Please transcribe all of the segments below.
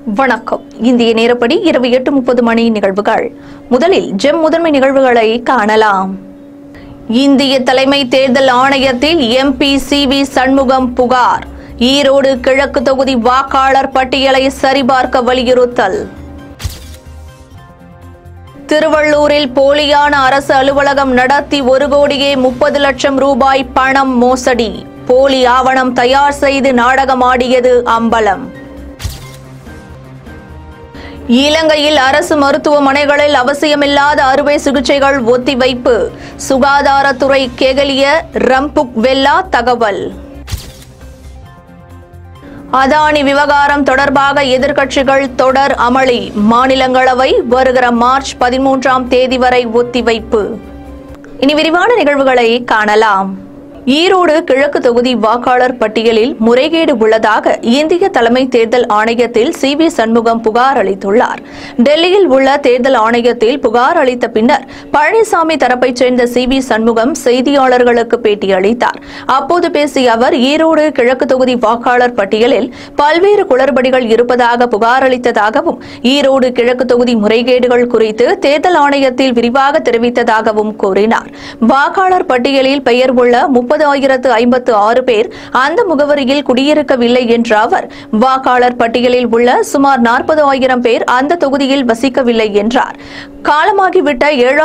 வணக்கம். இந்திய நேரப்படி இரவு 8:30 மணி நிகழ்வுகள். முதலில் முதன்மை நிகழ்வுகளை காணலாம். இந்திய தலைமை தேர்தல் ஆணையத்தில் எம்பி சி.வி. சண்முகம் புகார். ஈரோடு கிழக்கு தொகுதி வாக்காளர் பட்டியலை சரிபார்க்க வலியுறுத்தல். திருவள்ளூரில் போலியான அரசு அலுவலகம் நடத்தி 1 கோடியே 30 லட்சம் ரூபாய் பணம் மோசடி. போலி ஆவணம் தயார் செய்து நாடகமாடியது அம்பலம். இலங்கையில் அரசு மருத்துவமனைகளில் அவசியமில்லாத அறுவை சிகிச்சைகள் ஒத்திவைப்பு. சுகாதாரத்துறை கெகலிய ரம்புக் வெல்லா தகவல். அதானி விவகாரம் தொடர்பாக எதிர்க்கட்சிகள் தொடர் அமளி. மாநிலங்களவை வருகிற மார்ச் 13ஆம் தேதி வரை ஒத்திவைப்பு. இனி விரிவான நிகழ்வுகளை காணலாம். ஈரோடு கிழக்கு தொகுதி வாக்காளர் பட்டியலில் முறைகேடு உள்ளதாக இந்திய தலைமை தேர்தல் ஆணையத்தில் சி.வி. சண்முகம் புகார் அளித்துள்ளார். டெல்லியில் உள்ள தேர்தல் ஆணையத்தில் புகார் அளித்த பின்னர் பழனிசாமி தரப்பைச் சேர்ந்த சி.வி. சண்முகம் செய்தியாளர்களுக்கு பேட்டியளித்தார். அப்போது பேசிய அவர், ஈரோடு கிழக்கு தொகுதி வாக்காளர் பட்டியலில் பல்வேறு குளறுபடிகள் இருப்பதாக புகார் அளித்ததாகவும், ஈரோடு கிழக்கு தொகுதி முறைகேடுகள் குறித்து தேர்தல் ஆணையத்தில் விரிவாக தெரிவித்ததாகவும் கூறினார். வாக்காளர் பட்டியலில் பெயர் உள்ள 30,056 பேர் அந்த முகவரியில் குடியிருக்கவில்லை என்ற அவர், வாக்காளர் பட்டியலில் உள்ள சுமார் 40,000 பேர் அந்த தொகுதியில் வசிக்கவில்லை என்றார். காலமாகிவிட்ட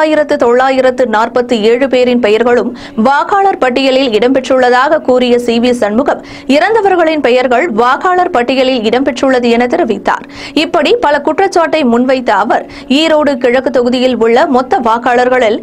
7,947 பேரின் பெயர்களும் வாக்காளர் பட்டியலில் இடம்பெற்றுள்ளதாக கூறிய சி.வி. சண்முகம், இறந்தவர்களின் பெயர்கள் வாக்காளர் பட்டியலில் இடம்பெற்றுள்ளது என தெரிவித்தார். இப்படி பல குற்றச்சாட்டை முன்வைத்த அவர், ஈரோடு கிழக்கு தொகுதியில் உள்ள மொத்த வாக்காளர்களில்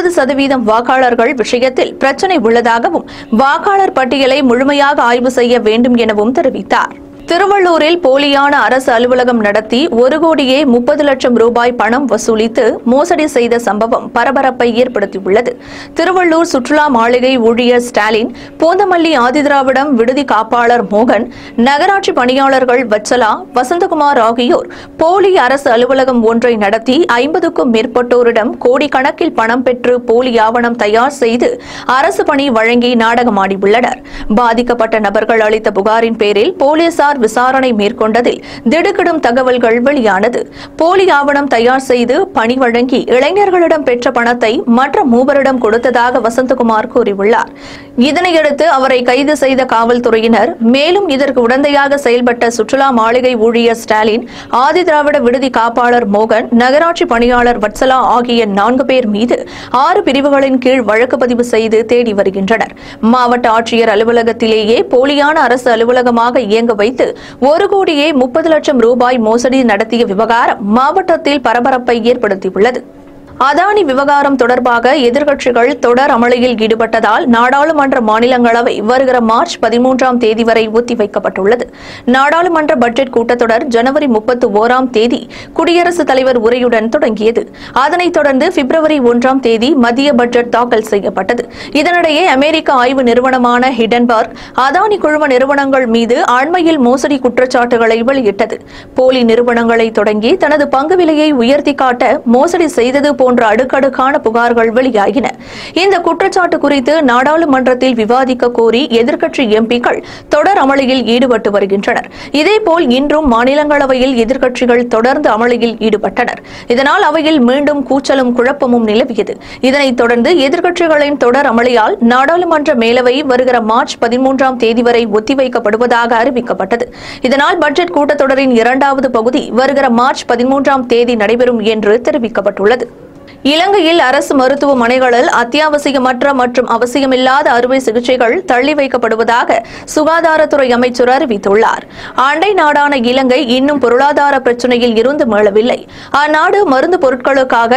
20% வாக்காளர்கள் விஷயத்தில் பிரச்சினை உள்ளதாகவும், வாக்காளர் பட்டியலை முழுமையாக ஆய்வு செய்ய வேண்டும் எனவும் தெரிவித்தார். திருவள்ளூரில் போலியான அரசு அலுவலகம் நடத்தி 1 கோடியே 30 லட்சம் ரூபாய் பணம் வசூலித்து மோசடி செய்த சம்பவம் பரபரப்பை ஏற்படுத்தியுள்ளது. திருவள்ளூர் சுற்றுலா மாளிகை ஊழியர் ஸ்டாலின், பூந்தமல்லி ஆதிதிராவிடம் விடுதி காப்பாளர் மோகன், நகராட்சி பணியாளர்கள் வச்சலா, வசந்தகுமார் ஆகியோர் போலி அரசு அலுவலகம் ஒன்றை நடத்தி 50க்கும் மேற்பட்டோரிடம் கோடிக்கணக்கில் பணம் பெற்று போலி ஆவணம் தயார் செய்து அரசு பணி வழங்கி நாடகமாடியுள்ளனர். பாதிக்கப்பட்ட நபர்கள் அளித்த புகாரின் பேரில் போலீசார் விசாரணை மேற்கொண்டதில் திடுக்கிடும் தகவல்கள் வெளியானது. போலி ஆவணம் தயார் செய்து பணி வழங்கி இளைஞர்களிடம் பெற்ற பணத்தை மற்ற மூவரிடம் கொடுத்ததாக வசந்தகுமார் கூறியுள்ளார். இதனையடுத்து அவரை கைது செய்த காவல்துறையினர், மேலும் இதற்கு உடந்தையாக செயல்பட்ட சுற்றுலா மாளிகை ஊழியர் ஸ்டாலின், ஆதிதிராவிட விடுதி காப்பாளர் மோகன், நகராட்சி பணியாளர் வட்சலா ஆகிய 4 பேர் மீது 6 பிரிவுகளின் கீழ் வழக்கு பதிவு செய்து தேடி வருகின்றனர். மாவட்ட ஆட்சியர் அலுவலகத்திலேயே போலியான அரசு அலுவலகமாக இயங்க வைத்து 1 கோடியே 30 லட்சம் ரூபாய் மோசடி நடத்திய விவகாரம் மாவட்டத்தில் பரபரப்பை ஏற்படுத்தியுள்ளது. அதானி விவகாரம் தொடர்பாக எதிர்க்கட்சிகள் தொடர் அமளியில் ஈடுபட்டதால் நாடாளுமன்ற மாநிலங்களவை வருகிற மார்ச் 13ஆம் தேதி வரை ஒத்திவைக்கப்பட்டுள்ளது. நாடாளுமன்ற பட்ஜெட் கூட்டத்தொடர் ஜனவரி 31ஆம் தேதி குடியரசுத் தலைவர் உரையுடன் தொடங்கியது. அதனைத் தொடர்ந்து பிப்ரவரி 1ஆம் தேதி மத்திய பட்ஜெட் தாக்கல் செய்யப்பட்டது. இதனிடையே அமெரிக்க ஆய்வு நிறுவனமான ஹிடன்பர்க் அதானி குழும நிறுவனங்கள் மீது அண்மையில் மோசடி குற்றச்சாட்டுகளை வெளியிட்டது. போலி நிறுவனங்களை தொடங்கி தனது பங்கு விலையை உயர்த்தி காட்ட மோசடி செய்தது போன்ற அடுக்கடுக்கான புகார்கள் வெளியாகின. இந்த குற்றச்சாட்டு குறித்து நாடாளுமன்றத்தில் விவாதிக்க கோரி எதிர்க்கட்சி எம்பிக்கள் தொடர் அமளியில் ஈடுபட்டு வருகின்றனர். இதேபோல் இன்றும் மாநிலங்களவையில் எதிர்க்கட்சிகள் தொடர்ந்து அமளியில் ஈடுபட்டனர். இதனால் அவையில் மீண்டும் கூச்சலும் குழப்பமும் நிலவியது. இதனைத் தொடர்ந்து எதிர்க்கட்சிகளின் தொடர் அமளியால் நாடாளுமன்ற மேலவை வருகிற மார்ச் 13ஆம் தேதி வரை ஒத்திவைக்கப்படுவதாக அறிவிக்கப்பட்டது. இதனால் பட்ஜெட் கூட்டத்தொடரின் 2வது பகுதி வருகிற மார்ச் 13ஆம் தேதி நடைபெறும் என்று தெரிவிக்கப்பட்டுள்ளது. இலங்கையில் அரசு மருத்துவமனைகளில் அத்தியாவசியமற்ற மற்றும் அவசியமில்லாத அறுவை சிகிச்சைகள் தள்ளி வைக்கப்படுவதாக சுகாதாரத்துறை அமைச்சர் அறிவித்துள்ளார். அண்டை நாடான இலங்கை இன்னும் பொருளாதார பிரச்சினையில் இருந்து மீளவில்லை. அந்நாடு மருந்து பொருட்களுக்காக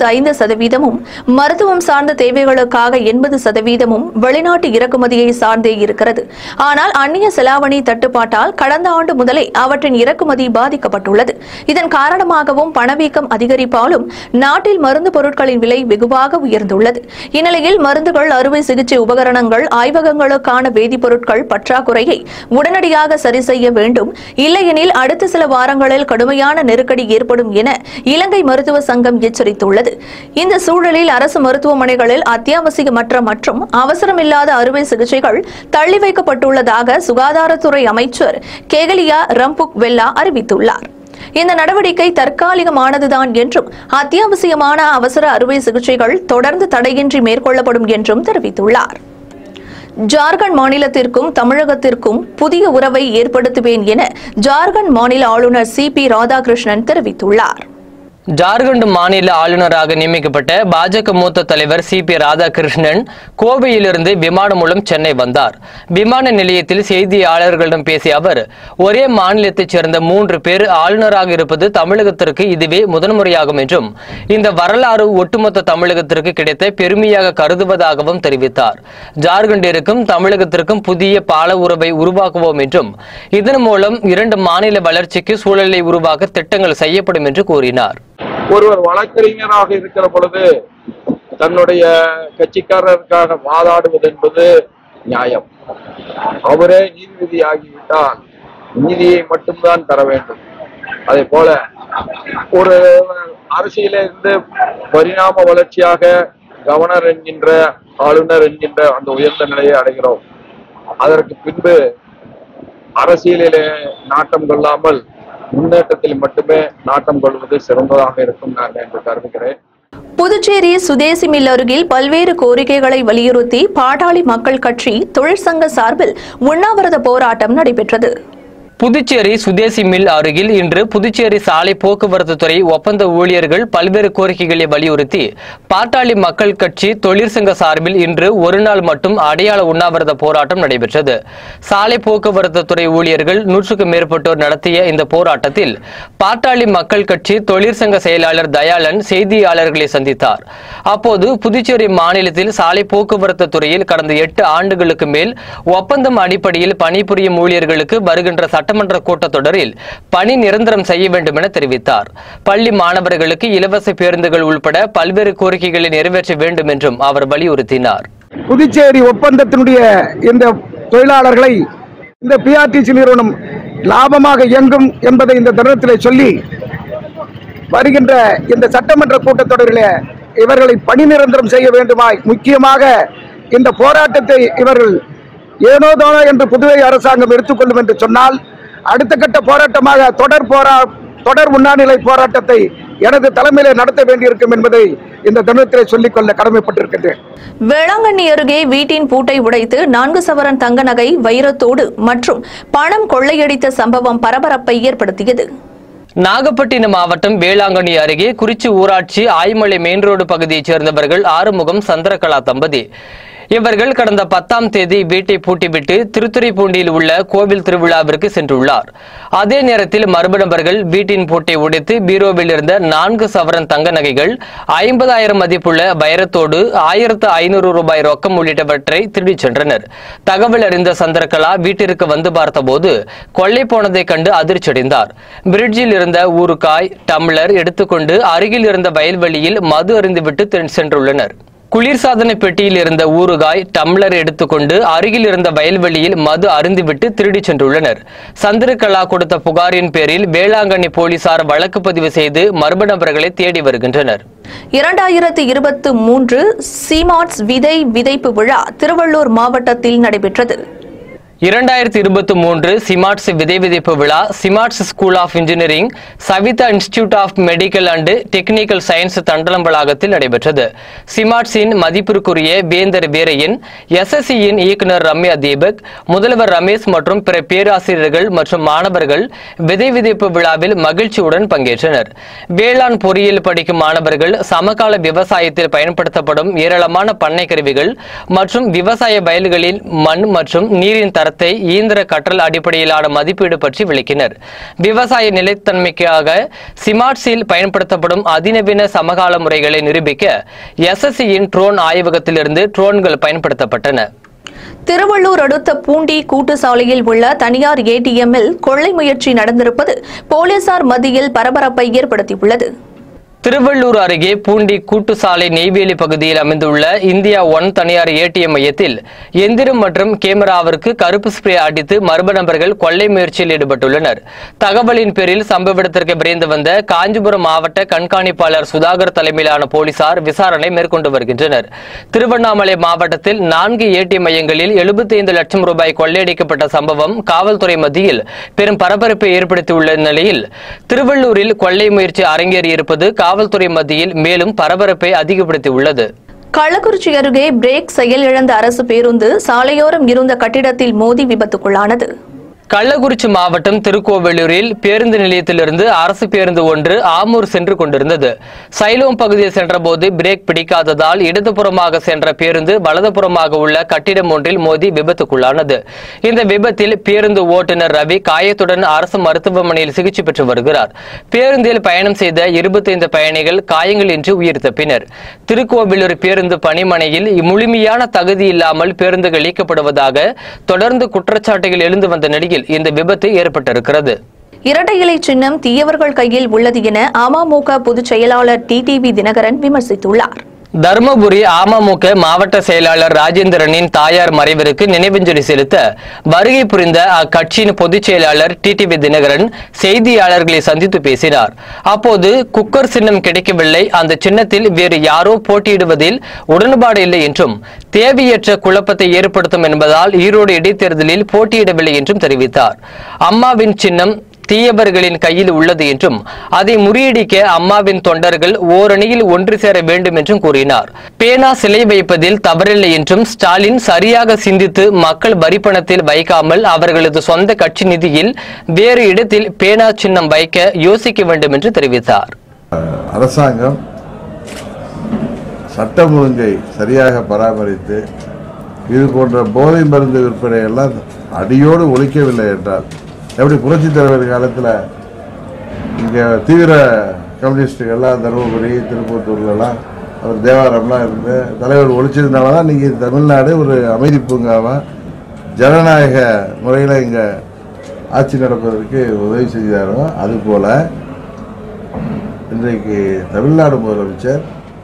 85%, மருத்துவம் சார்ந்த தேவைகளுக்காக 80% வெளிநாட்டு இறக்குமதியை சார்ந்தே இருக்கிறது. ஆனால் அந்நிய செலாவணி தட்டுப்பாட்டால் கடந்த ஆண்டு முதலே அவற்றின் இறக்குமதி பாதிக்கப்பட்டுள்ளது. இதன் காரணமாகவும் பணவீக்கம் அதிகரிப்பாலும் நாட்டில் மருந்து பொருட்களின் விலை வெகுவாக உயர்ந்துள்ளது. இந்நிலையில் மருந்துகள், அறுவை சிகிச்சை உபகரணங்கள், ஆய்வகங்களுக்கான வேதிப்பொருட்கள் பற்றாக்குறையை உடனடியாக சரி செய்ய வேண்டும். இல்லையெனில் அடுத்த சில வாரங்களில் கடுமையான நெருக்கடி ஏற்படும் என இலங்கை மருத்துவ சங்கம் எச்சரித்துள்ளது. இந்த சூழலில் அரசு மருத்துவமனைகளில் அத்தியாவசியமற்ற மற்றும் அவசரமில்லாத அறுவை சிகிச்சைகள் தள்ளி வைக்கப்பட்டுள்ளதாக சுகாதாரத்துறை அமைச்சர் கெகலியா ரம்புக் வெல்லா அறிவித்துள்ளார். இந்த நடவடிக்கை தற்காலிகமானதுதான் என்றும் அத்தியாவசியமான அவசர அறுவை சிகிச்சைகள் தொடர்ந்து தடையின்றி மேற்கொள்ளப்படும் என்றும் தெரிவித்துள்ளார். ஜார்க்கண்ட் மாநிலத்திற்கும் தமிழகத்திற்கும் புதிய உறவை ஏற்படுத்துவேன் என ஜார்க்கண்ட் மாநில ஆளுநர் சி.பி. ராதாகிருஷ்ணன் தெரிவித்துள்ளார். ஜார்க்கண்ட் மாநில ஆளுநராக நியமிக்கப்பட்ட பாஜக மூத்த தலைவர் சி.பி. ராதாகிருஷ்ணன் கோவையிலிருந்து விமானம் மூலம் சென்னை வந்தார். விமான நிலையத்தில் செய்தியாளர்களிடம் பேசிய அவர், ஒரே மாநிலத்தைச் சேர்ந்த 3 பேர் ஆளுநராக இருப்பது தமிழகத்திற்கு இதுவே முதன்முறையாகும் என்றும் இந்த வரலாறு ஒட்டுமொத்த தமிழகத்திற்கு கிடைத்த பெருமையாக கருதுவதாகவும் தெரிவித்தார். ஜார்க்கண்டிற்கும் தமிழகத்திற்கும் புதிய பால உறவை உருவாக்குவோம் என்றும் இதன் மூலம் 2 மாநில வளர்ச்சிக்கு சூழலை உருவாக்க திட்டங்கள் செய்யப்படும் என்று கூறினார். ஒருவர் வழக்கறிஞராக இருக்கிற பொழுது தன்னுடைய கட்சிக்காரருக்காக வாதாடுவது என்பது நியாயம். அவரே நீதிபதி ஆகிவிட்டால் நீதியை மட்டும்தான் தர வேண்டும். அதே போல ஒரு அரசியலிருந்து பரிணாம வளர்ச்சியாக கவர்னர் என்கின்ற ஆளுநர் என்கின்ற அந்த உயர்ந்த நிலையை அடைகிறோம். அதற்கு பின்பு அரசியலிலே நாட்டம் கொள்ளாமல் முன்னேற்றத்தில் மட்டுமே நாட்டம் கொள்வது சிறந்ததாக இருக்கும் நான் என்று கருதுகிறேன். புதுச்சேரி சுதேசி மில் அருகில் பல்வேறு கோரிக்கைகளை வலியுறுத்தி பாட்டாளி மக்கள் கட்சி தொழிற்சங்க சார்பில் உண்ணாவிரத போராட்டம் நடைபெற்றது. புதுச்சேரி சுதேசி மில் அருகில் இன்று புதுச்சேரி சாலை போக்குவரத்து துறை ஒப்பந்த ஊழியர்கள் பல்வேறு கோரிக்கைகளை வலியுறுத்தி பாட்டாளி மக்கள் கட்சி தொழிற்சங்க சார்பில் இன்று ஒரு நாள் மட்டும் அடையாள உண்ணாவிரத போராட்டம் நடைபெற்றது. சாலை போக்குவரத்து துறை ஊழியர்கள் 100க்கும் மேற்பட்டோர் நடத்திய இந்த போராட்டத்தில் பாட்டாளி மக்கள் கட்சி தொழிற்சங்க செயலாளர் தயாளன் செய்தியாளர்களை சந்தித்தார். அப்போது புதுச்சேரி மாநிலத்தில் சாலை போக்குவரத்து துறையில் கடந்த 8 ஆண்டுகளுக்கு மேல் ஒப்பந்தம் அடிப்படையில் பணிபுரியும் ஊழியர்களுக்கு வருகின்ற சட்டமன்ற கூட்டத்தொடரில் பணி நிரந்தரம் செய்ய வேண்டும் என தெரிவித்தார். பள்ளி மாணவர்களுக்கு இலவச பேருந்துகள் உள்பட பல்வேறு கோரிக்கைகளை நிறைவேற்ற வேண்டும் என்றும் அவர் வலியுறுத்தினார். புதுச்சேரி ஒப்பந்தத்தினுடைய இந்த தொழிலாளர்களை இந்த பிஆர்டிசி நிறுவனம் லாபமாக இயங்கும் என்பதை இந்த தருணத்திலே சொல்லி வருகின்ற இந்த சட்டமன்ற கூட்டத்தொடரிலே இவர்களை பணி நிரந்தரம் செய்ய வேண்டுமாய், முக்கியமாக இந்த போராட்டத்தை இவர்கள் ஏனோதானோ என்று புதுவை அரசாங்கம் எடுத்துக்கொள்ளும் என்று சொன்னால் அடுத்த கட்ட போராட்டமாக தொடர் உண்ணாநிலை போராட்டத்தை எனது தலைமையிலே நடத்த வேண்டியிருக்கும் என்பதை இந்த தருணத்திலே சொல்லிக்கொள்ள கடமைப்பட்டிருக்கின்றேன். வேளாங்கண்ணி அருகே வீட்டின் பூட்டை உடைத்து 4 சவரன் தங்க நகை, வைரத்தோடு மற்றும் பணம் கொள்ளையடித்த சம்பவம் பரபரப்பை ஏற்படுத்தியது. நாகப்பட்டினம் மாவட்டம் வேளாங்கண்ணி அருகே குறிச்சி ஊராட்சி ஆய்மலை மெயின் ரோடு பகுதியைச் சேர்ந்தவர்கள் ஆறுமுகம் சந்திரகலா தம்பதி. இவர்கள் கடந்த 10ஆம் தேதி வீட்டை பூட்டிவிட்டு திருத்துறைப்பூண்டியில் உள்ள கோவில் திருவிழாவிற்கு சென்றுள்ளார். அதே நேரத்தில் மர்ம நபர்கள் வீட்டின் பூட்டை உடைத்து பீரோவில் இருந்த 4 சவரன் தங்க நகைகள், 50,000 மதிப்புள்ள வைரத்தோடு 1,500 ரூபாய் ரொக்கம் உள்ளிட்டவற்றை திருடிச் சென்றனர். தகவல் அறிந்த சந்திரகலா வீட்டிற்கு வந்து பார்த்தபோது கொள்ளை போனதை கண்டு அதிர்ச்சியடைந்தார். பிரிட்ஜில் இருந்த ஊறுகாய், டம்ளர் எடுத்துக்கொண்டு அருகில் இருந்த வயல்வெளியில் மது அருந்திவிட்டு சென்றுள்ளனர். குளிர்சாதன பெட்டியில் இருந்த ஊறுகாய், டம்ளர் எடுத்துக்கொண்டு அருகில் இருந்த வயல்வெளியில் மது அருந்திவிட்டு திருடி சென்றுள்ளனர். சந்திரகலா கொடுத்த புகாரின் பேரில் வேளாங்கண்ணி போலீசார் வழக்கு பதிவு செய்து மர்ம நபர்களை தேடி வருகின்றனர். 2023 சிமாட்ஸ் விதை விதைப்பு விழா திருவள்ளூர் மாவட்டத்தில் நடைபெற்றது. 2023 சிமாட்ஸ் விதை விதைப்பு விழா SIMATS school of engineering, Saveetha institute of medical and technical science Thandalam வளாகத்தில் நடைபெற்றது. சிமாட்ஸின் மதிப்பிற்குரிய வேந்தர் வீரையன், எஸ்எஸ்சியின் இயக்குநர் ரம்யா தீபக், முதல்வர் ரமேஷ் மற்றும் பிற பேராசிரியர்கள் மற்றும் மாணவர்கள் விதை விதைப்பு விழாவில் மகிழ்ச்சியுடன் பங்கேற்றனர். வேளாண் பொறியியல் படிக்கும் மாணவர்கள் சமகால விவசாயத்தில் பயன்படுத்தப்படும் ஏராளமான பண்ணை கருவிகள் மற்றும் விவசாய வயல்களில் மண் மற்றும் நீரின் தர இயந்திர கற்றல் அடிப்படையிலான மதிப்பீடு பற்றி விளக்கினர். விவசாய நிலைத்தன்மைக்காக சிமாட்ஸில் பயன்படுத்தப்படும் அதிநவீன சமகால முறைகளை நிரூபிக்க எஸ்எஸ்சியின் ட்ரோன் ஆய்வகத்திலிருந்து ட்ரோன்கள் பயன்படுத்தப்பட்டன. திருவள்ளூர் அடுத்த பூண்டி கூட்டு சாலையில் உள்ள தனியார் ஏடிஎம்மில் கொள்ளை முயற்சி நடந்திருப்பது போலீசார் மத்தியில் பரபரப்பை ஏற்படுத்தியுள்ளது. திருவள்ளூர் அருகே பூண்டி கூட்டுசாலை நெய்வேலி பகுதியில் அமைந்துள்ள இந்தியா ஒன் தனியார் ஏடிஎம் மையத்தில் எந்திரம் மற்றும் கேமராவிற்கு கருப்பு ஸ்ப்ரே அடித்து மர்ம நபர்கள் கொள்ளை முயற்சியில் ஈடுபட்டுள்ளனர். தகவலின் பேரில் சம்பவ இடத்திற்கு விரைந்து வந்த காஞ்சிபுரம் மாவட்ட கண்காணிப்பாளர் சுதாகர் தலைமையிலான போலீசார் விசாரணை மேற்கொண்டு வருகின்றனர். திருவண்ணாமலை மாவட்டத்தில் 4 ஏடிஎம் மையங்களில் 75 லட்சம் ரூபாய் கொள்ளையடிக்கப்பட்ட சம்பவம் காவல்துறை மத்தியில் பெரும் பரபரப்பை ஏற்படுத்தியுள்ள நிலையில் திருவள்ளூரில் கொள்ளை முயற்சி அரங்கேறியிருப்பது காவல்துறை மத்தியில் மேலும் பரபரப்பை அதிகப்படுத்தியுள்ளது. கள்ளக்குறிச்சி அருகே பிரேக் செயலிழந்த அரசு பேருந்து சாலையோரம் இருந்த கட்டிடத்தில் மோதி விபத்துக்குள்ளானது. கள்ளக்குறிச்சி மாவட்டம் திருக்கோவிலூரில் பேருந்து நிலையத்திலிருந்து அரசு பேருந்து ஒன்று ஆமூர் சென்று கொண்டிருந்தது. சைலோம் பகுதியை சென்றபோது பிரேக் பிடிக்காததால் இடதுபுறமாக சென்ற பேருந்து வலதுபுறமாக உள்ள கட்டிடம் ஒன்றில் மோதி விபத்துக்குள்ளானது. இந்த விபத்தில் பேருந்து ஓட்டுநர் ரவி காயத்துடன் அரசு மருத்துவமனையில் சிகிச்சை பெற்று வருகிறார். பேருந்தில் பயணம் செய்த 25 பயணிகள் காயங்களின்றி உயிர் தப்பினர். திருக்கோவிலூர் பேருந்து பணிமனையில் முழுமையான தகுதி இல்லாமல் பேருந்துகள் இயக்கப்படுவதாக தொடர்ந்து குற்றச்சாட்டுகள் எழுந்து வந்த நிலையில் இந்த விபத்து ஏற்பட்டிருக்கிறது. இரட்டை இலை சின்னம் தீயவர்கள் கையில் உள்ளது என அமமுக பொதுச் செயலாளர் டிடிவி தினகரன் விமர்சித்துள்ளார். தருமபுரி அமமுக மாவட்ட செயலாளர் ராஜேந்திரனின் தாயார் மறைவிற்கு நினைவஞ்சலி செலுத்த வருகை புரிந்த அக்கட்சியின் பொதுச் செயலாளர் டிடிவி தினகரன் செய்தியாளர்களை சந்தித்து பேசினார். அப்போது குக்கர் சின்னம் கிடைக்கவில்லை, அந்த சின்னத்தில் வேறு யாரோ போட்டியிடுவதில் உடன்பாடு இல்லை என்றும் தேவையற்ற குழப்பத்தை ஏற்படுத்தும் என்பதால் ஈரோடு இடைத்தேர்தலில் போட்டியிடவில்லை என்றும் தெரிவித்தார். அம்மாவின் சின்னம் தீயவர்களின் கையில் உள்ளது என்றும் அதை முறியடிக்க அம்மாவின் தொண்டர்கள் ஓரணியில் ஒன்று சேர வேண்டும் என்றும் கூறினார். பேனா சிலை வைப்பதில் தவறில்லை என்றும் ஸ்டாலின் சரியாக சிந்தித்து மக்கள் வரிப்பணத்தில் வைக்காமல் அவர்களது சொந்த கட்சி நிதியில் வேறு இடத்தில் பேனா சின்னம் வைக்க யோசிக்க வேண்டும் என்று தெரிவித்தார். அரசாங்கம் சட்டம் ஒழுங்கை சரியாக பராமரித்து இது போன்ற போதை மருந்து விற்பனை எல்லாம் அடியோடு ஒழிக்கவில்லை என்றால் எப்படி புரட்சித் தலைவர் காலத்தில் இங்கே தீவிர கம்யூனிஸ்டுகள்லாம் தருமபுரி திருப்பத்தூர்லாம் அவர் தேவாரம்லாம் இருந்து தலைவர் ஒழிச்சதுனால தான் இன்றைக்கி தமிழ்நாடு ஒரு அமைதி பூங்காவாக ஜனநாயக முறையில் இங்கே ஆட்சி நடப்பதற்கு உதவி செய்தாரோ அதுபோல் இன்றைக்கு தமிழ்நாடு முதலமைச்சர்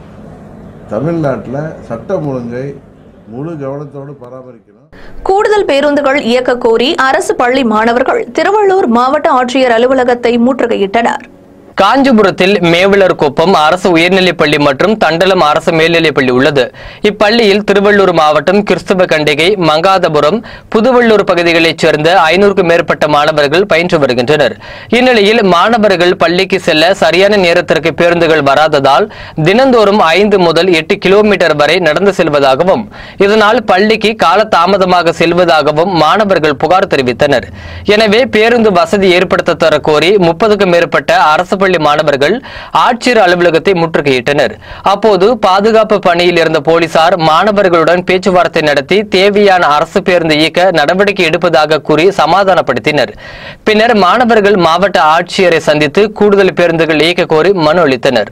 தமிழ்நாட்டில் சட்டம் ஒழுங்கை முழு கவனத்தோடு பராமரிக்கணும். கூடுதல் பேருந்துகள் இயக்க கோரி அரசு பள்ளி மாணவர்கள் திருவள்ளூர் மாவட்ட ஆட்சியர் அலுவலகத்தை முற்றுகையிட்டனர். காஞ்சிபுரத்தில் மேவலர்குப்பம் அரசு உயர்நிலைப்பள்ளி மற்றும் தண்டலம் அரசு மேல்நிலைப்பள்ளி உள்ளது. இப்பள்ளியில் திருவள்ளூர் மாவட்டம் கிறிஸ்தவ கண்டிகை, மங்காதபுரம், புதுவள்ளூர் பகுதிகளைச் சேர்ந்த 500க்கும் மேற்பட்ட மாணவர்கள் பயின்று வருகின்றனர். இந்நிலையில் மாணவர்கள் பள்ளிக்கு செல்ல சரியான நேரத்திற்கு பேருந்துகள் வராததால் தினந்தோறும் 5 முதல் 8 கிலோமீட்டர் வரை நடந்து செல்வதாகவும் இதனால் பள்ளிக்கு காலதாமதமாக செல்வதாகவும் மாணவர்கள் புகார் தெரிவித்தனர். எனவே பேருந்து வசதி ஏற்படுத்த தர கோரி 30க்கும் மேற்பட்ட அரசு பள்ளி மாணவர்கள் ஆட்சியர் அலுவலகத்தை முற்றுகையிட்டனர். அப்போது பாதுகாப்பு பணியில் இருந்த போலீசார் மாணவர்களுடன் பேச்சுவார்த்தை நடத்தி தேவையான அரசு பேருந்து இயக்க நடவடிக்கை எடுப்பதாக கூறி சமாதானப்படுத்தினர். பின்னர் மாணவர்கள் மாவட்ட ஆட்சியரை சந்தித்து கூடுதல் பேருந்துகள் இயக்க கோரி மனு அளித்தனர்.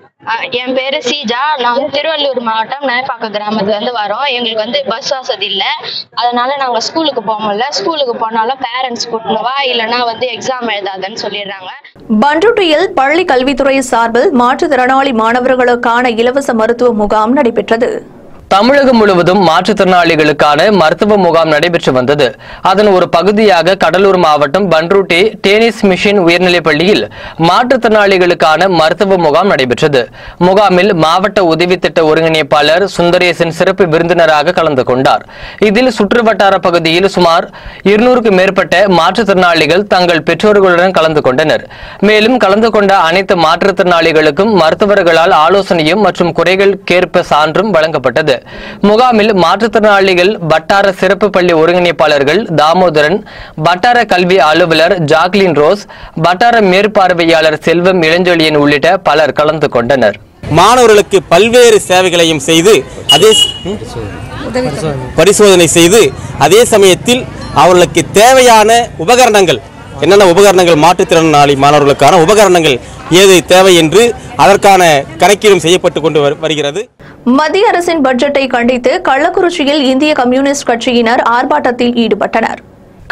என் பேரு சீஜா. நான் திருவள்ளூர் மாவட்டம் நயப்பாக்க கிராமத்துல இருந்து வரோம். எங்களுக்கு பஸ் வசதி இல்ல, அதனால நாங்க ஸ்கூலுக்கு போக முடியல. ஸ்கூலுக்கு போனாலும் பேரண்ட்ஸ் கூட்டணுவா இல்லைன்னா எக்ஸாம் எழுதாதுன்னு சொல்லிடுறாங்க. பண்ருட்டியில் பள்ளி கல்வித்துறை சார்பில் மாற்றுத்திறனாளி மாணவர்களுக்கான இலவச மருத்துவ முகாம் நடைபெற்றது. தமிழகம் முழுவதும் மாற்றுத்திறனாளிகளுக்கான மருத்துவ முகாம் நடைபெற்று வந்தது. அதன் ஒரு பகுதியாக கடலூர் மாவட்டம் பண்ருட்டி டேனிஸ் மிஷன் உயர்நிலைப் பள்ளியில் மாற்றுத்திறனாளிகளுக்கான மருத்துவ முகாம் நடைபெற்றது. முகாமில் மாவட்ட உதவி திட்ட ஒருங்கிணைப்பாளர் சுந்தரேசன் சிறப்பு விருந்தினராக கலந்து கொண்டார். இதில் சுற்றுவட்டார பகுதியில் சுமார் 200க்கும் மேற்பட்ட மாற்றுத்திறனாளிகள் தங்கள் பெற்றோர்களுடன் கலந்து கொண்டனர். மேலும் கலந்து கொண்ட அனைத்து மாற்றுத்திறனாளிகளுக்கும் மருத்துவர்களால் ஆலோசனையும் மற்றும் குறைகள் கேட்ப சான்றும் வழங்கப்பட்டது. முகாமில் மாற்றுத்திறனாளிகள் வட்டார சிறப்பு பள்ளி ஒருங்கிணைப்பாளர்கள் தாமோதரன், வட்டார கல்வி அலுவலர் ஜாக்லின் ரோஸ், வட்டார மேற்பார்வையாளர் செல்வம் இளஞ்சொலியன் உள்ளிட்ட பலர் கலந்து கொண்டனர். மாணவர்களுக்கு பல்வேறு சேவைகளையும் செய்து பரிசோதனை செய்து அதே சமயத்தில் அவர்களுக்கு தேவையான உபகரணங்கள் என்னென்ன உபகரணங்கள் மாற்றுத்திறனாளி மாணவர்களுக்கான உபகரணங்கள் ஏது தேவை என்று அதற்கான கணக்கீடும் செய்யப்பட்டு கொண்டு வருகிறது. மத்திய அரசின் பட்ஜெட்டை கண்டித்து கள்ளக்குறிச்சியில் இந்திய கம்யூனிஸ்ட் கட்சியினர் ஆர்ப்பாட்டத்தில் ஈடுபட்டனர்.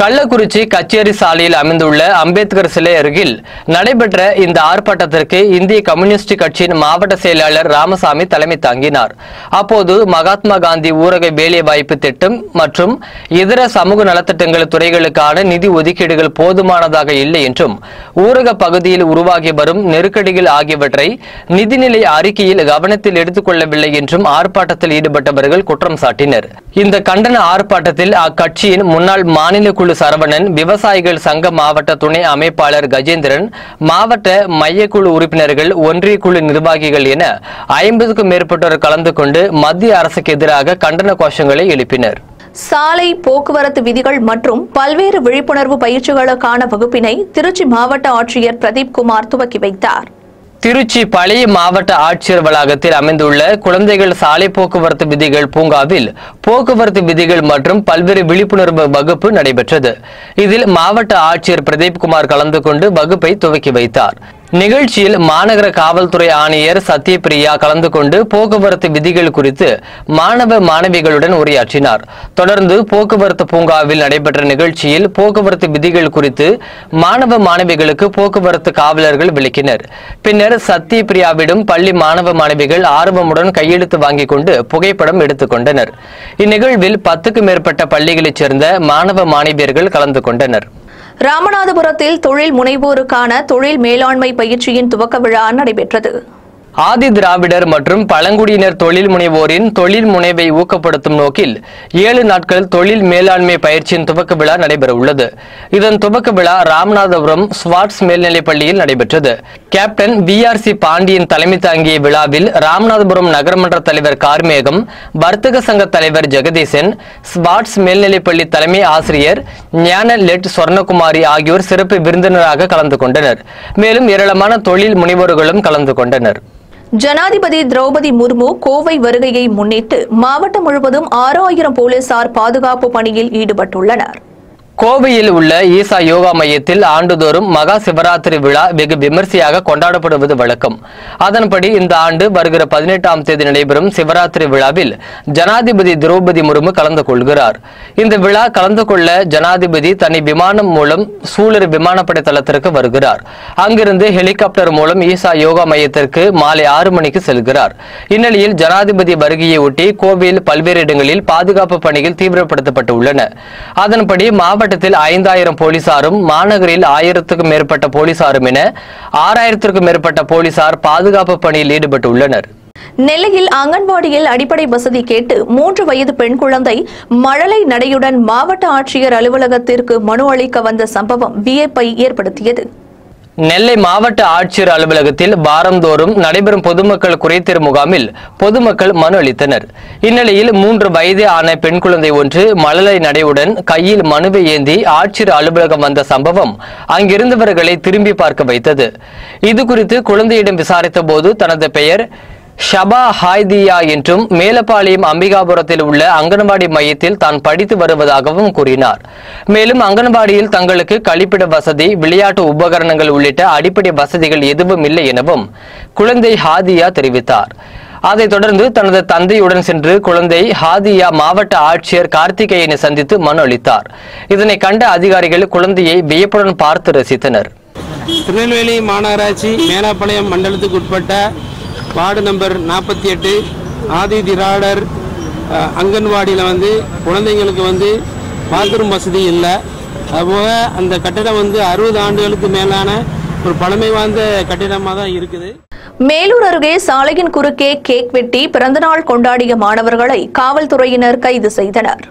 கள்ளக்குறிச்சி கச்சேரி சாலையில் அமைந்துள்ள அம்பேத்கர் சிலை அருகில் நடைபெற்ற இந்த ஆர்ப்பாட்டத்திற்கு இந்திய கம்யூனிஸ்ட் கட்சியின் மாவட்ட செயலாளர் ராமசாமி தலைமை தாங்கினார். அப்போது மகாத்மா காந்தி ஊரக வேலைவாய்ப்பு திட்டம் மற்றும் இதர சமூக நலத்திட்டங்கள் துறைகளுக்கான நிதி ஒதுக்கீடுகள் போதுமானதாக இல்லை என்றும் ஊரக பகுதியில் உருவாகி வரும் நெருக்கடிகள் ஆகியவற்றை நிதிநிலை அறிக்கையில் கவனத்தில் எடுத்துக் கொள்ளவில்லை என்றும் ஆர்ப்பாட்டத்தில் ஈடுபட்டவர்கள் குற்றம் சாட்டினர். இந்த கண்டன ஆர்ப்பாட்டத்தில் அக்கட்சியின் முன்னாள் மாநில குழு சரவணன், விவசாயிகள் சங்க மாவட்ட துணை அமைப்பாளர் கஜேந்திரன், மாவட்ட மையக்குழு உறுப்பினர்கள், ஒன்றிய குழு நிர்வாகிகள் என 50க்கும் மேற்பட்டோர் கலந்து கொண்டு மத்திய அரசுக்கு எதிராக கண்டன கோஷங்களை எழுப்பினர். சாலை போக்குவரத்து விதிகள் மற்றும் பல்வேறு விழிப்புணர்வு பயிற்சிகளுக்கான வகுப்பினை திருச்சி மாவட்ட ஆட்சியர் பிரதீப் குமார் துவக்கி வைத்தார். திருச்சி பழைய மாவட்ட ஆட்சியர் வளாகத்தில் அமைந்துள்ள குழந்தைகள் சாலை போக்குவரத்து விதிகள் பூங்காவில் போக்குவரத்து விதிகள் மற்றும் பல்வேறு விழிப்புணர்வு வகுப்பு நடைபெற்றது. இதில் மாவட்ட ஆட்சியர் பிரதீப் குமார் கலந்து கொண்டு வகுப்பை துவக்கி வைத்தார். நிகழ்ச்சியில் மாநகர காவல்துறை ஆணையர் சத்யபிரியா கலந்து கொண்டு போக்குவரத்து விதிகள் குறித்து மாணவ மாணவிகளுடன் உரையாற்றினார். தொடர்ந்து போக்குவரத்து பூங்காவில் நடைபெற்ற நிகழ்ச்சியில் போக்குவரத்து விதிகள் குறித்து மாணவ மாணவிகளுக்கு போக்குவரத்து காவலர்கள் விளக்கினர். பின்னர் சத்யபிரியாவிடம் பள்ளி மாணவ மாணவிகள் ஆர்வமுடன் கையெழுத்து வாங்கிக் கொண்டு புகைப்படம் எடுத்துக் கொண்டனர். இந்நிகழ்வில் 10க்கும் மேற்பட்ட பள்ளிகளைச் சேர்ந்த மாணவ மாணவியர்கள் கலந்து கொண்டனர். ராமநாதபுரத்தில் தொழில் முனைவோருக்கான தொழில் மேலாண்மை பயிற்சியின் துவக்க விழா நடைபெற்றது. ஆதி திராவிடர் மற்றும் பழங்குடியினர் தொழில் முனைவோரின் தொழில் முனைவை ஊக்கப்படுத்தும் நோக்கில் 7 நாட்கள் தொழில் மேலாண்மை பயிற்சியின் துவக்க விழா நடைபெற உள்ளது. இதன் துவக்க விழா ராமநாதபுரம் ஸ்வாட்ஸ் மேல்நிலைப் பள்ளியில் நடைபெற்றது. கேப்டன் VRC பாண்டியன் தலைமை தாங்கிய விழாவில் ராமநாதபுரம் நகரமன்ற தலைவர் கார்மேகம், வர்த்தக சங்க தலைவர் ஜெகதீசன், ஸ்வாட்ஸ் மேல்நிலைப்பள்ளி தலைமை ஆசிரியர் ஞான லெட் சொர்ணகுமாரி ஆகியோர் சிறப்பு விருந்தினராக கலந்து கொண்டனர். மேலும் ஏராளமான தொழில் முனைவோர்களும் கலந்து கொண்டனர். ஜனாதிபதி திரௌபதி முர்மு கோவை வருகையை முன்னிட்டு மாவட்டம் முழுவதும் 6000 போலீசார் பாதுகாப்பு பணியில் ஈடுபட்டுள்ளனர். கோவையில் உள்ள ஈசா யோகா மையத்தில் ஆண்டுதோறும் மகா சிவராத்திரி விழா வெகு விமர்சையாக கொண்டாடப்படுவது வழக்கம். அதன்படி இந்த ஆண்டு வருகிற 18ஆம் தேதி நடைபெறும் சிவராத்திரி விழாவில் ஜனாதிபதி திரௌபதி முர்மு கலந்து கொள்கிறார். இந்த விழா கலந்து கொள்ள ஜனாதிபதி தனி விமானம் மூலம் சூலூர் விமானப்படை தளத்திற்கு வருகிறார். அங்கிருந்து ஹெலிகாப்டர் மூலம் ஈசா யோகா மையத்திற்கு மாலை 6 மணிக்கு செல்கிறார். இந்நிலையில் ஜனாதிபதி வருகையை ஒட்டி கோவையில் பல்வேறு இடங்களில் பாதுகாப்பு பணிகள் தீவிரப்படுத்தப்பட்டு உள்ளன. அதன்படி மாவட்டத்தில் 5000 போலீசாரும், மாநகரில் 1000க்கும் மேற்பட்ட போலீசாரும் என 6000க்கும் மேற்பட்ட போலீசார் பாதுகாப்பு பணியில் ஈடுபட்டுள்ளனர். நெல்லையில் அங்கன்வாடியில் அடிப்படை வசதி கேட்டு 3 வயது பெண் குழந்தை மழலை நடையுடன் மாவட்ட ஆட்சியர் அலுவலகத்திற்கு மனு அளிக்க வந்த சம்பவம் வியப்பை ஏற்படுத்தியது. நெல்லை மாவட்ட ஆட்சியர் அலுவலகத்தில் வாரந்தோறும் நடைபெறும் பொதுமக்கள் குறைதீர் முகாமில் பொதுமக்கள் மனு அளித்தனர். இந்நிலையில் 3 வயதே ஆன பெண் குழந்தை ஒன்று மழலை நடையுடன் கையில் மனுவை ஏந்தி ஆட்சியர் அலுவலகம் வந்த சம்பவம் அங்கிருந்தவர்களை திரும்பி பார்க்க வைத்தது. இதுகுறித்து குழந்தையிடம் விசாரித்த போது தனது பெயர் ஷபா ஹாய்தியா என்றும் மேலப்பாளையம் அம்பிகாபுரத்தில் உள்ள அங்கன்வாடி மையத்தில் தான் படித்து வருவதாகவும் கூறினார். மேலும் அங்கன்வாடியில் தங்களுக்கு கழிப்பிட வசதி, விளையாட்டு உபகரணங்கள் உள்ளிட்ட அடிப்படை வசதிகள் எதுவும் இல்லை எனவும் குழந்தை ஹாதியா தெரிவித்தார். அதைத் தொடர்ந்து தனது தந்தையுடன் சென்று குழந்தை ஹாதியா மாவட்ட ஆட்சியர் கார்த்திகேயனை சந்தித்து மனு அளித்தார். இதனை கண்ட அதிகாரிகள் குழந்தையை வியப்புடன் பார்த்து ரசித்தனர். திருநெல்வேலி மாநகராட்சி மேலப்பாளையம் மண்டலத்துக்கு உட்பட்ட வார்டு நம்பர் 48 ஆதி திராவிடர் அங்கன்வாடியில் குழந்தைங்களுக்கு பாத்ரூம் வசதி இல்லை. அதுபோக அந்த கட்டிடம் 60 ஆண்டுகளுக்கு மேலான ஒரு பழமை வாய்ந்த கட்டிடமாக தான் இருக்குது. மேலூர் அருகே சாலையின் குறுக்கே கேக் வெட்டி பிறந்தநாள் கொண்டாடிய மாணவர்களை காவல்துறையினர் கைது செய்தனர்.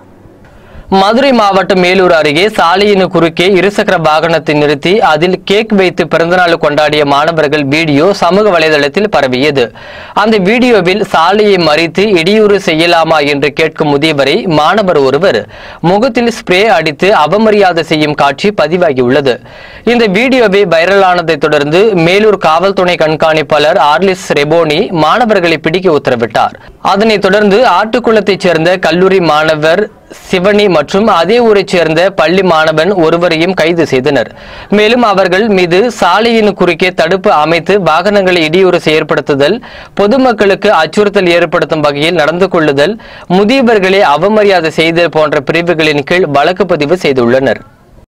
மதுரை மாவட்டம் மேலூர் அருகே சாலையின் குறுக்கே இருசக்கர வாகனத்தை நிறுத்தி அதில் கேக் வைத்து பிறந்தநாள் கொண்டாடிய மாணவர்கள் வீடியோ சமூக வலைதளத்தில் பரவியது. அந்த வீடியோவில் சாலையை மறித்து இடையூறு செய்யலாமா என்று கேட்கும் முதியவரை மாணவர் ஒருவர் முகத்தில் ஸ்ப்ரே அடித்து அவமரியாதை செய்யும் காட்சி பதிவாகியுள்ளது. இந்த வீடியோவை வைரலானதை தொடர்ந்து மேலூர் காவல்துறை கண்காணிப்பாளர் ஆர்லிஸ் ரெபோனி மாணவர்களை பிடிக்க உத்தரவிட்டார். அதனைத் தொடர்ந்து ஆட்டுக்குளத்தைச் சேர்ந்த கல்லூரி மாணவர் சிவனி மற்றும் அதே ஊரைச் சேர்ந்த பள்ளி மாணவன் ஒருவரையும் கைது செய்தனர். மேலும் அவர்கள் மீது சாலையின் குறுக்கே தடுப்பு அமைத்து வாகனங்களை இடையூறு ஏற்படுத்துதல், பொதுமக்களுக்கு அச்சுறுத்தல் ஏற்படுத்தும் வகையில் நடந்து கொள்ளுதல், முதியவர்களை அவமரியாதை செய்தல் போன்ற பிரிவுகளின் கீழ் வழக்கு பதிவு செய்துள்ளனர்.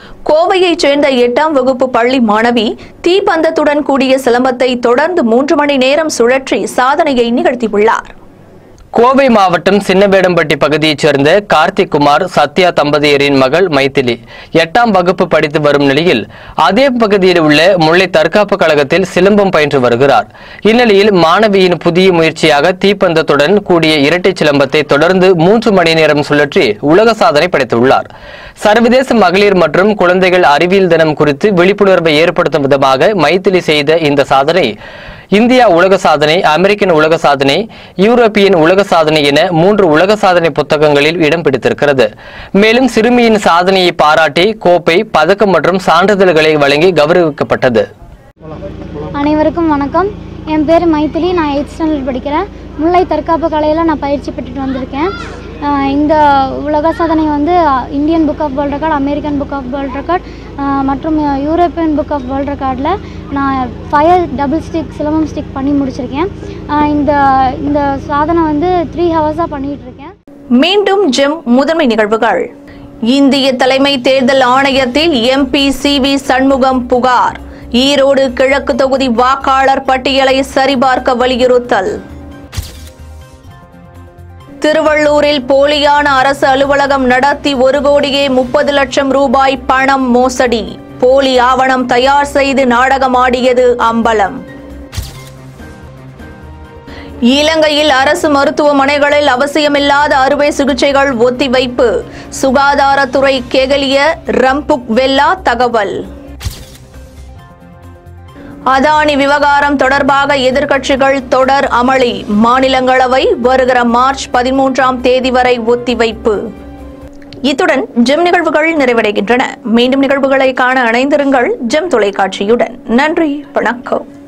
கோவையைச் சேர்ந்த 8ஆம் வகுப்பு பள்ளி மாணவி தீப்பந்தத்துடன் கூடிய சிலம்பத்தை தொடர்ந்து 3 மணி நேரம் சுழற்றி சாதனையை நிகழ்த்தியுள்ளார். கோவை மாவட்டம் சின்னவேடம்பட்டி பகுதியைச் சேர்ந்த கார்த்திக் குமார் சத்யா தம்பதியரின் மகள் மைதிலி 8ஆம் வகுப்பு படித்து வரும் நிலையில் அதே பகுதியில் உள்ள முல்லை தற்காப்பு கழகத்தில் சிலம்பம் பயின்று வருகிறார். இந்நிலையில் மாணவியின் புதிய முயற்சியாக தீப்பந்தத்துடன் கூடிய இரட்டை சிலம்பத்தை தொடர்ந்து 3 மணி நேரம் சுழற்றி உலக சாதனை படைத்துள்ளார். சர்வதேச மகளிர் மற்றும் குழந்தைகள் அறிவியல் தினம் குறித்து விழிப்புணர்வை ஏற்படுத்தும் விதமாக மைதிலி செய்த இந்த சாதனை இந்தியா உலக சாதனை, அமெரிக்கன் உலக சாதனை, யூரோப்பியன் உலக சாதனை என 3 உலக சாதனை புத்தகங்களில் இடம் பிடித்திருக்கிறது. மேலும் சிறுமியின் சாதனையை பாராட்டி கோப்பை, பதக்கம் மற்றும் சான்றிதழ்களை வழங்கி கௌரவிக்கப்பட்டது. அனைவருக்கும் வணக்கம். என் பேர் மைதிலி. நான் 8th ஸ்டாண்டர்ட் படிக்கிறேன். முல்லை தற்காப்பு கலையில் நான் பயிற்சி பெற்றுட்டு வந்திருக்கேன். இந்த உலக சாதனை வந்து Indian book of world record, American book of world record மற்றும் யூரோப்பியன் புக் ஆஃப் வேர்ல்ட் ரெக்கார்டில் நான் 5 டபுள் ஸ்டிக் சிலம்பம் ஸ்டிக் பண்ணி முடிச்சிருக்கேன். இந்த சாதனை வந்து 3 ஹவர்ஸாக பண்ணிகிட்டு இருக்கேன். மீண்டும் ஜெம் முதன்மை நிகழ்வுகள். இந்திய தலைமை தேர்தல் ஆணையத்தில் MP CV சண்முகம் புகார். ஈரோடு கிழக்கு தொகுதி வாக்காளர் பட்டியலை சரிபார்க்க வலியுறுத்தல். திருவள்ளூரில் போலியான அரசு அலுவலகம் நடத்தி 1 கோடியே 30 லட்சம் ரூபாய் பணம் மோசடி. போலி ஆவணம் தயார் செய்து நாடகமாடியது அம்பலம். இலங்கையில் அரசு மருத்துவமனைகளில் அவசியமில்லாத அறுவை சிகிச்சைகள் ஒத்திவைப்பு. சுகாதாரத்துறை கெகலிய ரம்புக் வெல்லா தகவல். அதானி விவகாரம் தொடர்பாக எதிர்க்கட்சிகள் தொடர் அமளி. மாநிலங்களவை வருகிற மார்ச் 13ஆம் தேதி வரை ஒத்திவைப்பு. இத்துடன் ஜெம் நிகழ்வுகள் நிறைவடைகின்றன. மீண்டும் நிகழ்வுகளை காண இணைந்திருங்கள் ஜெம் தொலைக்காட்சியுடன். நன்றி, வணக்கம்.